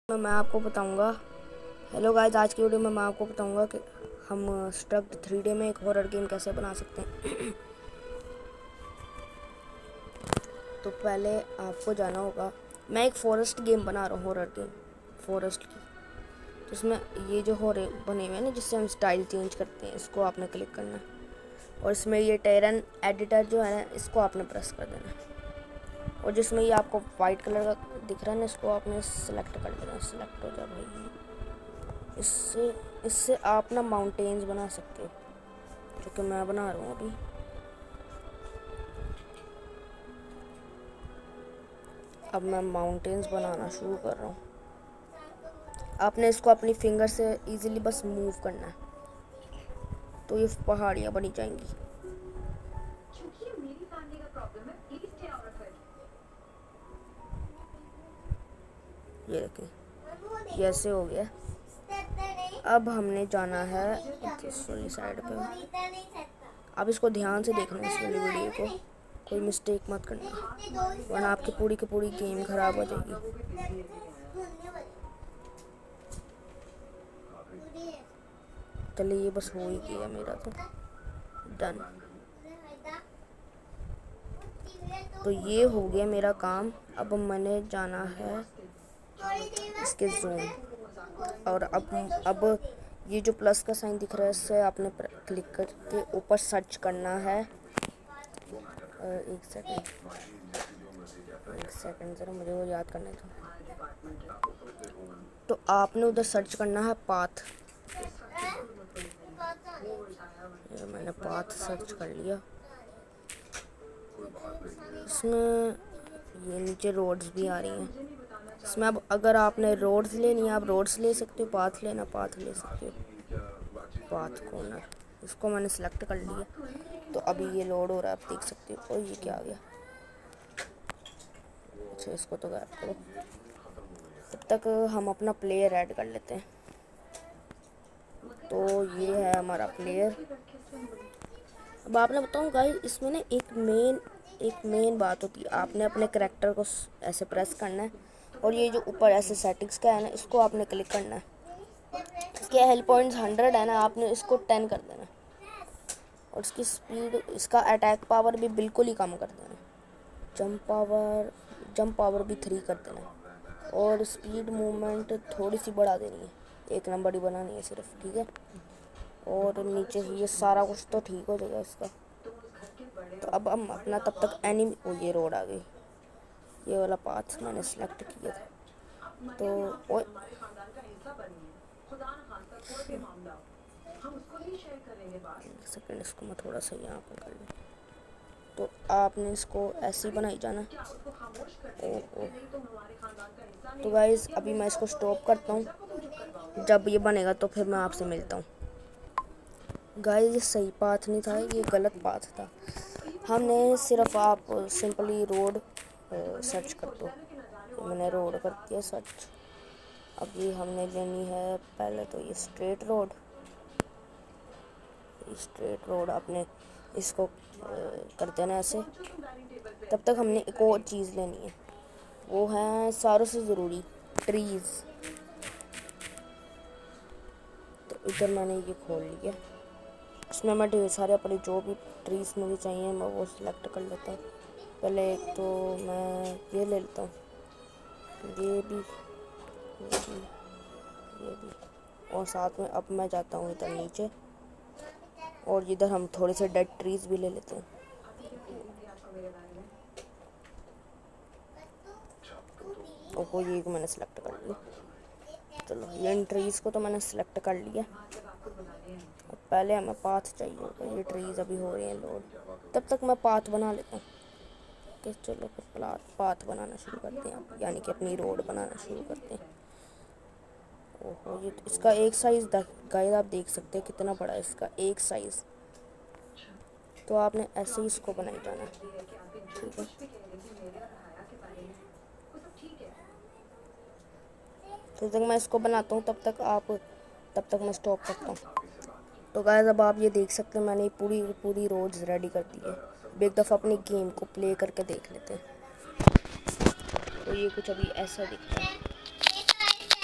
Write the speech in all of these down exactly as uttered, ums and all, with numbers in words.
मैं मैं आपको बताऊंगा। हेलो गाइस, आज की वीडियो में मैं आपको बताऊंगा कि हम स्ट्रक्ट थ्री डी में एक हॉरर गेम कैसे बना सकते हैं। तो पहले आपको जाना होगा। मैं एक फॉरेस्ट गेम बना रहा हूँ, हॉरर गेम फॉरेस्ट की। तो इसमें ये जो हॉरर बने हुए हैं ना, जिससे हम स्टाइल चेंज करते हैं, इसको आपने क्लिक करना है। और इसमें ये टेरन एडिटर जो है ना, इसको आपने प्रेस कर देना है। और जिसमें ये आपको वाइट कलर का दिख रहा है ना, इसको आपने सेलेक्ट कर लेना। सेलेक्ट हो जाए भाई। इससे इससे आप ना माउंटेन्स बना सकते हो, जो कि मैं बना रहा हूँ अभी। अब मैं माउंटेन्स बनाना शुरू कर रहा हूँ। आपने इसको अपनी फिंगर से इजीली बस मूव करना है, तो ये पहाड़ियाँ बनी जाएंगी। ये देखिए, ये ऐसे हो गया। अब हमने जाना है वाली साइड पे। अब इसको ध्यान से देखना है, इस वाली वीडियो को, कोई मिस्टेक मत करना, वरना आपकी पूरी की पूरी गेम खराब हो जाएगी। चलिए, ये बस हो ही गया मेरा, तो डन। तो ये हो गया मेरा काम। अब मैंने जाना है इसके जोन, और अब अब ये जो प्लस का साइन दिख रहा है, इससे आपने क्लिक करके ऊपर सर्च करना है। एक सेकंड एक सेकंड ज़रा मुझे वो याद करने दो। तो आपने उधर सर्च करना है पाथ। मैंने पाथ सर्च कर लिया। इसमें ये नीचे रोड्स भी आ रही हैं। इसमें अब अगर आपने रोड्स लेनी है, आप रोड्स ले सकते हो। पाथ लेना, पाथ ले सकते हो। पाथ कॉर्नर, इसको मैंने सेलेक्ट कर लिया। तो अभी ये लोड हो रहा है, आप देख सकते हो। और ये क्या आ गया? अच्छा, इसको तो गायब करो। तब तक हम अपना प्लेयर ऐड कर लेते हैं। तो ये है हमारा प्लेयर। अब आपने बताऊँ गाइस, इसमें ना एक मेन एक मेन बात होती है। आपने अपने करैक्टर को ऐसे प्रेस करना है, और ये जो ऊपर ऐसे सेटिंग्स का है ना, इसको आपने क्लिक करना है। इसके हेल्थ पॉइंट्स हंड्रेड है ना, आपने इसको टेन कर देना। और इसकी स्पीड, इसका अटैक पावर भी बिल्कुल ही कम कर देना। जंप पावर जंप पावर भी थ्री कर देना। और स्पीड मूवमेंट थोड़ी सी बढ़ा देनी है, एक नंबर ही बनानी है सिर्फ, ठीक है। और नीचे से ये सारा कुछ तो ठीक हो जाएगा इसका। तो अब हम अपना तब तक एनिमी, ओ ये रोड आ गई। ये वाला पाथ मैंने सेलेक्ट किया था। तो ओ एक सेकंड, इसको मैं थोड़ा सा यहाँ पर कर लूँ। तो आपने इसको ऐसे ही बनाई जाना। ओहो, तो गाइस अभी मैं इसको स्टॉप करता हूँ। जब ये बनेगा तो फिर मैं आपसे मिलता हूँ। गाइस ये सही पाथ नहीं था, ये गलत पाथ था। हमने सिर्फ, आप सिंपली रोड सर्च कर दो। तो मैंने रोड कर दिया सर्च। अब ये हमने लेनी है पहले तो ये स्ट्रेट रोड। स्ट्रेट रोड आपने इसको कर देना ऐसे। तब तक हमने एक और चीज़ लेनी है, वो है सारों से ज़रूरी, ट्रीज़। तो इधर मैंने ये खोल लिया। इसमें मैं ढेर सारे अपने जो भी ट्रीज़ मुझे चाहिए मैं वो सिलेक्ट कर लेता हूँ। पहले एक तो मैं ये ले लेता हूँ, ये भी ये भी ये भी और साथ में अब मैं जाता हूँ इधर नीचे, और इधर हम थोड़े से डेड ट्रीज़ भी ले लेते हैं। ओहो, ये को मैंने सेलेक्ट कर लिया। चलो, ये इन ट्रीज़ को तो मैंने सेलेक्ट कर लिया। अब पहले हमें पाथ चाहिए होगा। ये ट्रीज़ अभी हो रही हैं लोड, तब तक मैं पाथ बना लेता हूँ। कि चलो फिर पाथ बनाना शुरू करते हैं, यानी कि अपनी रोड बनाना शुरू करते हैं। ओहो, ये तो इसका एक साइज़ गाइस आप देख सकते हैं कितना बड़ा है इसका एक साइज़। तो आपने ऐसे ही इसको बनाई जाना, ठीक है। तो जब मैं इसको बनाता हूँ तब तक आप तब तक मैं स्टॉप करता हूँ। तो गाइस अब आप ये देख सकते हैं, मैंने पूरी पूरी रोड्स रेडी कर दी है। अब एक दफ़ा अपनी गेम को प्ले करके देख लेते हैं। तो ये कुछ अभी ऐसा दिखता है।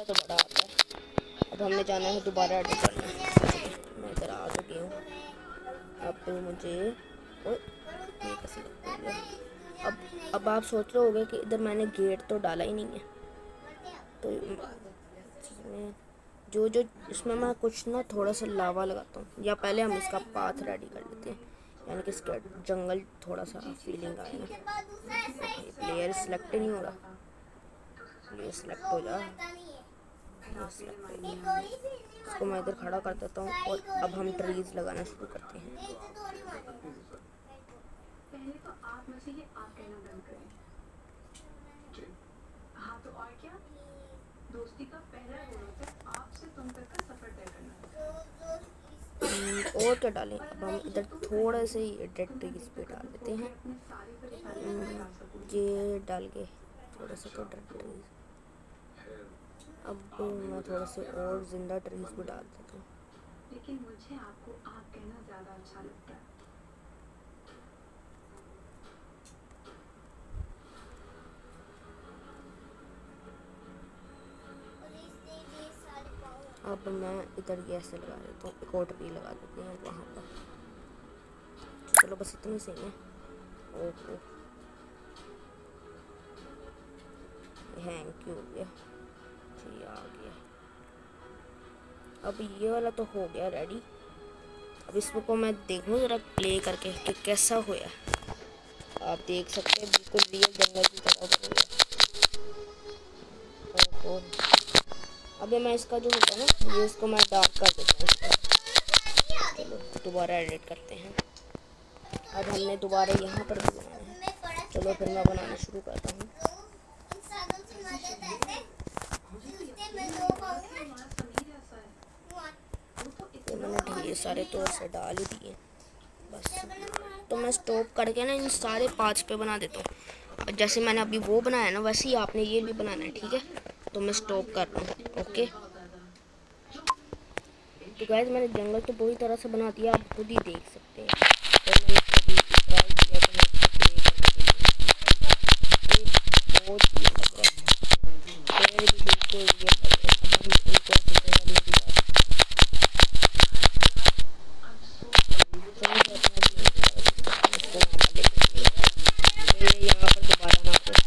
तो बड़ा आता है। अब हमने जाना है दोबारा एडिट करना। मैं इधर आ चुकी हूँ। अब मुझे ओ, ये कैसे लगता है? अब अब आप सोच रहे होगे कि इधर मैंने गेट तो डाला ही नहीं है, तो इसमें जो जो इसमें मैं कुछ ना थोड़ा सा लावा लगाता हूँ, या पहले हम इसका पाथ रेडी कर लेते हैं, यानी कि इसका जंगल थोड़ा सा फीलिंग आए ना। प्लेयर सिलेक्ट नहीं हो रहा, प्लेयर सिलेक्ट हो जा, इसको मैं इधर खड़ा कर देता हूँ। और अब हम ट्रीज लगाना शुरू करते हैं। पहले तो आप मुझे ये आप कहना बंद करें। हाँ तो और क्या, दोस्ती का पहला रूल होता है आपसे तुम तक का सफर तय करना। और क्या डालें? अब हम इधर थोड़ा से ही डेड ट्रीज पे डाल देते हैं। ये डाल के थोड़ा सा तो डेड ट्रीज। अब मैं थोड़ा से और जिंदा ट्रीज भी डाल देता हूँ। लेकिन मुझे आपको आप कहना ज्यादा अच्छा लगता है। अब मैं इधर ये ऐसे लगा देता हूँ, एक और ट्री लगा देते हैं वहाँ पर। चलो बस इतनी सही है। ओहो हैंग क्यों हो गया? जी आ गया। अब ये वाला तो हो गया रेडी। अब इसको मैं देखूँ ज़रा प्ले करके कि कैसा होया। आप देख सकते हैं बिल्कुल रियल जंगल की तरह बन गया। ओहो अभी मैं इसका जो होता है ना, ये इसको मैं डार्क कर देता हूँ। चलो दोबारा एडिट करते हैं। अब हमने दोबारा यहाँ पर भी बनाना है। चलो फिर मैं बनाना शुरू करता हूँ। तो मैंने ढेर सारे तो ऐसे डाल ही दिए बस। तो मैं स्टॉप करके ना इन सारे पार्ट्स पे बना देता हूँ। जैसे मैंने अभी वो बनाया ना, वैसे ही आपने ये भी बनाना है, ठीक है? तो मैं स्टॉप कर रहा हूँ। ओके तो गाइस मैंने जंगल तो पूरी तरह से बना दिया, आप खुद ही देख सकते हैं। तो मैंने कभी ट्राई किया तो मैं इसको प्ले करके बहुत ही लग रहा है। पेड़ भी बिल्कुल ये लग रहा है। अब हम इनको ऐसे करने की बात यहाँ पर दोबारा ना हो।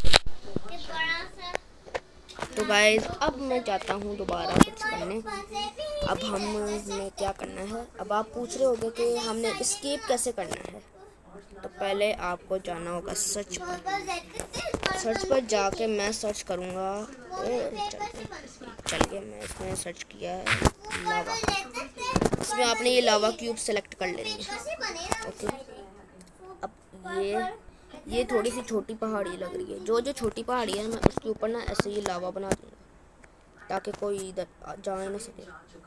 तो गाइस अब मैं चाहता हूँ दोबारा कुछ करने। अब हमें क्या करना है? अब आप पूछ रहे होंगे कि हमने एस्केप कैसे करना है। तो पहले आपको जाना होगा सर्च पर। सर्च पर जाके मैं सर्च करूँगा। चलिए मैं इसमें सर्च किया है लावा। इसमें आपने ये लावा क्यूब सेलेक्ट कर लेनी है। ओके अब ये ये थोड़ी सी छोटी पहाड़ी लग रही है। जो जो छोटी पहाड़ी है मैं उसके ऊपर ना ऐसे ही लावा बना दूँगा ताकि कोई इधर जा ना सके।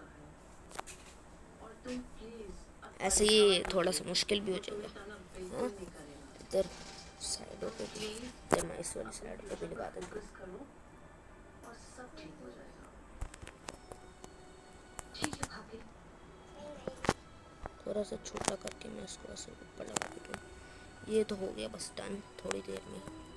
ऐसे ही थोड़ा सा मुश्किल भी हो जाएगा। हाँ इधर साइडों पे भी, इधर मैं इस वाली साइड पे भी लगा देती हूँ। थोड़ा सा छोटा करके मैं इसको ऐसे ऊपर लगा देती हूँ। ये तो हो गया बस डन थोड़ी देर में।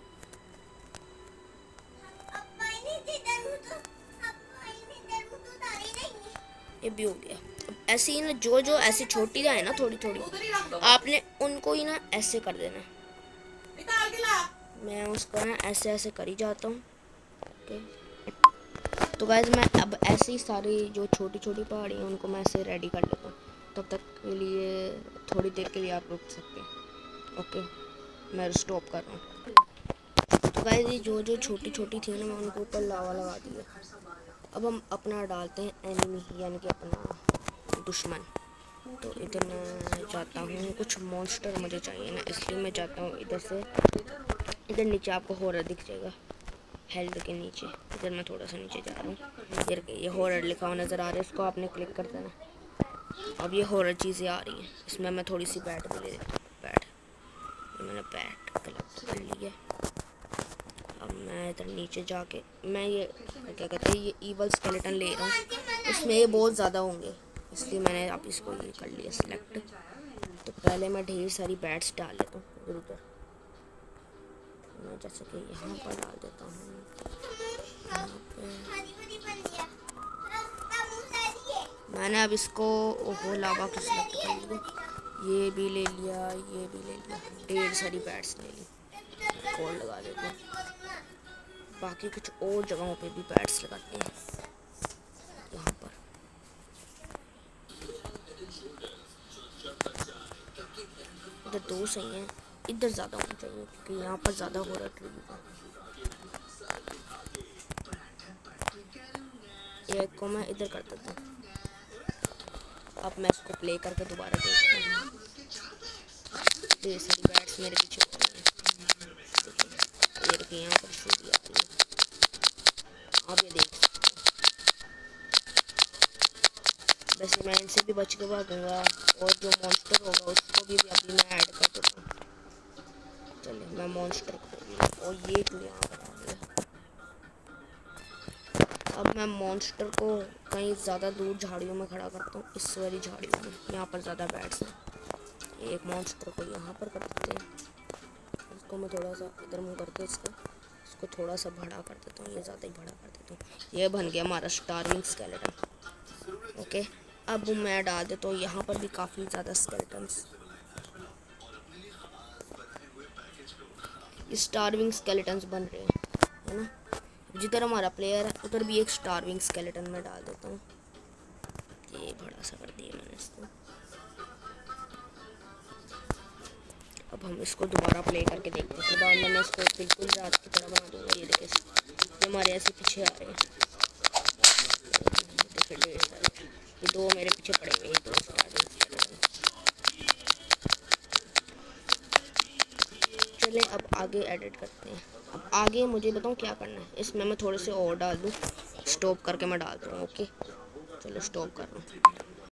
ये भी हो गया। अब ऐसे ही ना जो जो ऐसे छोटी जाए ना थोड़ी थोड़ी, आपने उनको ही ना ऐसे कर देना है। मैं उसको ना ऐसे ऐसे कर ही जाता हूँ। ओके तो गाइस मैं अब ऐसे ही सारी जो छोटी छोटी पहाड़ी हैं उनको मैं ऐसे रेडी कर लेता हूँ। तब तक के लिए थोड़ी देर के लिए आप रुक सकते हैं। ओके मैं स्टॉप कर रहा हूँ। तो गाइस ये जो जो छोटी छोटी थी ना मैं उनको ऊपर लावा लगा दिया। अब हम अपना डालते हैं एनिमी, यानी कि अपना दुश्मन। तो इधर मैं चाहता हूँ कुछ मॉन्स्टर मुझे चाहिए ना, इसलिए मैं चाहता हूँ इधर से इधर नीचे आपको हॉरर दिख जाएगा हेल्थ के नीचे। इधर मैं थोड़ा सा नीचे जा रहा हूँ। इधर ये हॉरर लिखा हुआ नज़र आ रहा है, इसको आपने क्लिक कर देना। अब ये हॉरर चीज़ें आ रही हैं, इसमें मैं थोड़ी सी बैट भी ले लेता हूँ। बैट ये मैंने बैट कलेक्ट कर लिया। अब मैं इधर नीचे जाके मैं ये क्या कहते हैं ये ईवल स्केलेटन ले रहा हूँ। उसमें ये बहुत ज़्यादा होंगे इसलिए मैंने अब इसको ये कर लिया सिलेक्ट। तो पहले मैं ढेर सारी बैट्स डाल लेता हूँ इधर उधर। मैं जैसे कि यहाँ पर डाल देता हूँ, यहाँ पे मैंने अब इसको ओहो लावा को सिलेक्ट कर लिया, ये भी ले लिया, ये भी ले लिया, ढेर सारी पैड्स ले ली। और लगा देते हैं, बाकी कुछ और जगहों पे भी पैड्स लगाते हैं। यहाँ पर इधर दो सही हैं, इधर ज़्यादा होना चाहिए क्योंकि यहाँ पर ज़्यादा हो रहा है ट्री का। एक को मैं इधर कर देता हूँ। अब मैं इसको प्ले करके दोबारा देखता हूँ। ढेर सारी बैट्स मेरे पीछे पड़ रही हैं, ये देखिए यहाँ पर से भी आ रही है। आप ये देख सकते हैं। वैसे मैं इनसे भी बच के भागूंगा और जो मॉन्स्टर होगा उसको भी, भी अभी मैं ऐड कर देता हूँ। चलिए मैं मॉन्स्टर को, और ये क्यों यहाँ पर आ गया। अब मैं मॉन्स्टर को कहीं ज़्यादा दूर झाड़ियों में खड़ा करता हूँ, इस वाली झाड़ियों में, यहाँ पर ज़्यादा बैट्स हैं। एक मॉन्स्टर को यहाँ पर कर देते हैं, इसको मैं थोड़ा सा इधर मुँह करके इसका इसको थोड़ा सा बड़ा कर देता हूँ, ये ज़्यादा ही बड़ा कर देता हूँ। ये बन गया हमारा स्टारविंग स्केलेटन। ओके, अब मैं डाल देता हूँ यहाँ पर भी काफ़ी ज़्यादा स्केलेटन्स। स्टारविंग स्केलेटन्स बन रहे हैं, है ना। जिधर हमारा प्लेयर है उधर भी एक स्टारविंग स्केलेटन में डाल देता हूँ। ये बड़ा सा कर दिया मैंने इसको। अब हम इसको दोबारा प्ले करके देखते हैं, फिर बाद में मैं इसको बिल्कुल रात की तरह बना दूँगा। ये देखिए, ये हमारे ऐसे पीछे आ रहे हैं, देखिए ढेर सारे, ये दो मेरे पीछे पड़े हुए हैं, दो स्टारविंग स्केलेटन। चले अब आगे एडिट करते हैं। अब आगे मुझे बताऊँ क्या करना है। इसमें मैं थोड़े से और डाल दूँ, स्टॉप करके मैं डालता हूँ। ओके, चलो स्टॉप कर रहा हूँ।